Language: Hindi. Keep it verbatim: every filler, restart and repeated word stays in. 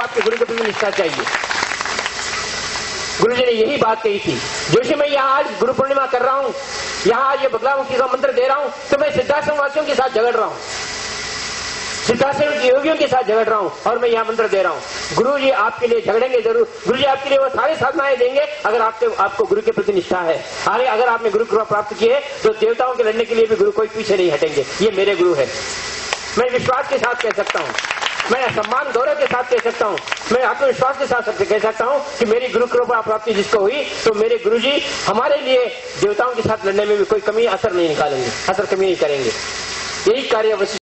आपके गुरु के प्रति निष्ठा चाहिए। गुरु जी ने यही बात कही थी। जैसे मैं यहाँ आज गुरु पूर्णिमा कर रहा हूँ, यहाँ आज ये बगलामुखी का मंत्र दे रहा हूँ, तो मैं सिद्धाश्रम वासियों के साथ झगड़ रहा हूँ, सिद्धाश्रम के योगियों के साथ झगड़ रहा हूँ, और मैं यहाँ मंत्र दे रहा हूँ। गुरु जी आपके लिए झगड़ेंगे जरूर। गुरु जी आपके लिए वो सारी साधनाएं देंगे अगर आपके आपको गुरु के प्रति निष्ठा है। आगे अगर आपने गुरु कृपा प्राप्त की है तो देवताओं के लड़ने के लिए भी गुरु कोई पीछे नहीं हटेंगे। ये मेरे गुरु है, मैं विश्वास के साथ कह सकता हूँ, मैं सम्मान गौरव के साथ कह सकता हूँ, मैं आत्मविश्वास के साथ सबसे कह सकता हूँ कि मेरी गुरु कृपा प्राप्ति जिसको हुई तो मेरे गुरु जी हमारे लिए देवताओं के साथ लड़ने में भी कोई कमी असर नहीं निकालेंगे, असर कमी नहीं करेंगे। यही कार्य